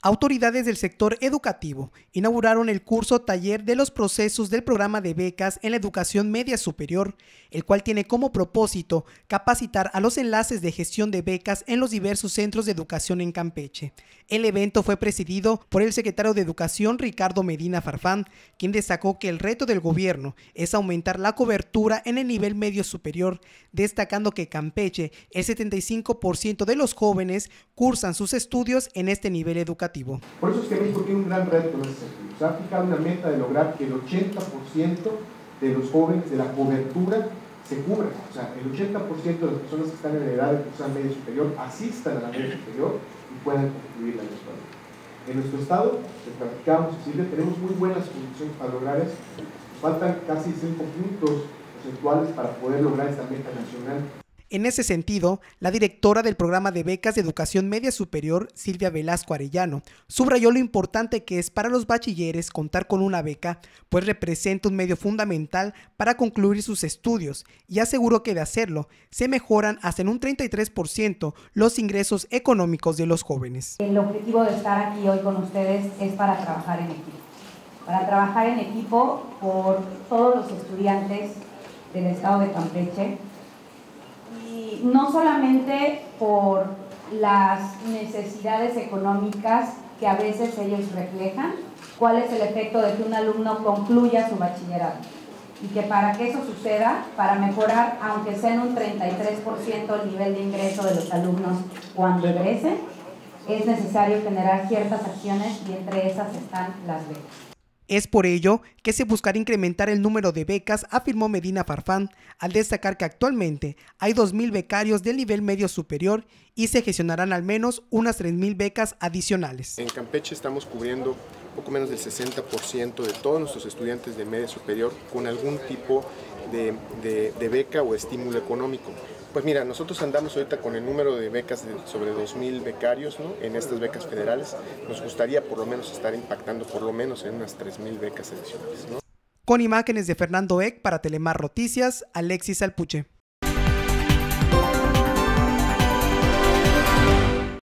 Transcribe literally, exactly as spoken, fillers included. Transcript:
Autoridades del sector educativo inauguraron el curso taller de los procesos del programa de becas en la educación media superior, el cual tiene como propósito capacitar a los enlaces de gestión de becas en los diversos centros de educación en Campeche. El evento fue presidido por el secretario de Educación, Ricardo Medina Farfán, quien destacó que el reto del gobierno es aumentar la cobertura en el nivel medio superior, destacando que Campeche, el setenta y cinco por ciento de los jóvenes cursan sus estudios en este nivel educativo. Por eso es que México tiene un gran reto en ese sentido. Se ha fijado una meta de lograr que el ochenta por ciento de los jóvenes de la cobertura se cubran. O sea, el ochenta por ciento de las personas que están en la edad de cursar media superior asistan a la media superior y puedan concluir la escuela. En nuestro estado, que practicamos, Silvia, tenemos muy buenas condiciones para lograr eso. Nos faltan casi cinco puntos porcentuales para poder lograr esta meta nacional. En ese sentido, la directora del programa de becas de educación media superior, Silvia Velasco Arellano, subrayó lo importante que es para los bachilleres contar con una beca, pues representa un medio fundamental para concluir sus estudios, y aseguró que de hacerlo, se mejoran hasta en un treinta y tres por ciento los ingresos económicos de los jóvenes. El objetivo de estar aquí hoy con ustedes es para trabajar en equipo, para trabajar en equipo por todos los estudiantes del estado de Campeche, no solamente por las necesidades económicas que a veces ellos reflejan, cuál es el efecto de que un alumno concluya su bachillerato, y que para que eso suceda, para mejorar, aunque sea en un treinta y tres por ciento el nivel de ingreso de los alumnos cuando egresen, es necesario generar ciertas acciones y entre esas están las becas. Es por ello que se buscará incrementar el número de becas, afirmó Medina Farfán, al destacar que actualmente hay dos mil becarios del nivel medio superior y se gestionarán al menos unas tres mil becas adicionales. En Campeche estamos cubriendo poco menos del sesenta por ciento de todos nuestros estudiantes de media superior con algún tipo de, de, de beca o estímulo económico. Pues mira, nosotros andamos ahorita con el número de becas de sobre dos mil becarios, ¿no?, en estas becas federales. Nos gustaría por lo menos estar impactando por lo menos en unas tres mil becas adicionales, ¿no? Con imágenes de Fernando Eck para Telemar Noticias, Alexis Alpuche.